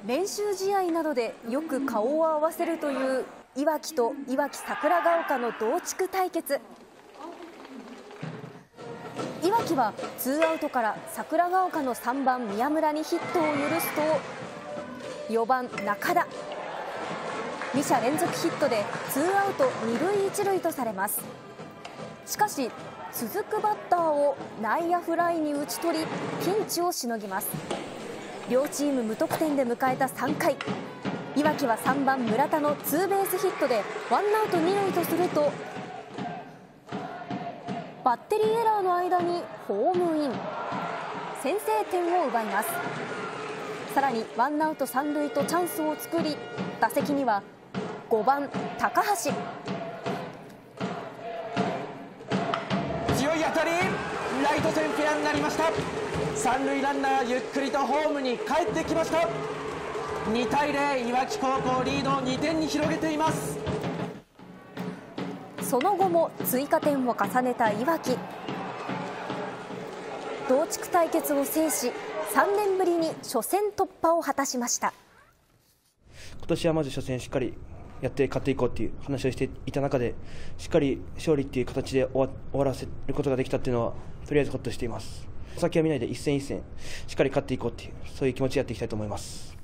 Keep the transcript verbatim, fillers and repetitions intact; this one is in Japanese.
練習試合などでよく顔を合わせるといういわきといわき桜ヶ丘の同地区対決。いわきはツーアウトから桜ヶ丘のさんばん宮村にヒットを許すと、よばん中田、に者連続ヒットでツーアウトにるいいちるいとされます。しかし続くバッターを内野フライに打ち取り、ピンチをしのぎます。両チーム無得点で迎えたさんかい、いわきはさんばん村田のツーベースヒットでワンアウトにるいとすると、バッテリーエラーの間にホームイン、先制点を奪います。さらにワンアウトさんるいとチャンスを作り、打席にはごばん高橋。 強い当たり、ライト線フェアになりました。三塁ランナーゆっくりとホームに帰ってきました。にたいゼロ、いわき高校リードをにてんに広げています。 その後も追加点を重ねたいわき、同地区対決を制しさんねんぶりに初戦突破を果たしました。 今年はまず初戦しっかりやって勝っていこうっていう話をしていた中で、しっかり勝利っていう形で終わ、終わらせることができたっていうのはとりあえずほっとしています。先は見ないで一戦一戦しっかり勝っていこうっていう、そういう気持ちでやっていきたいと思います。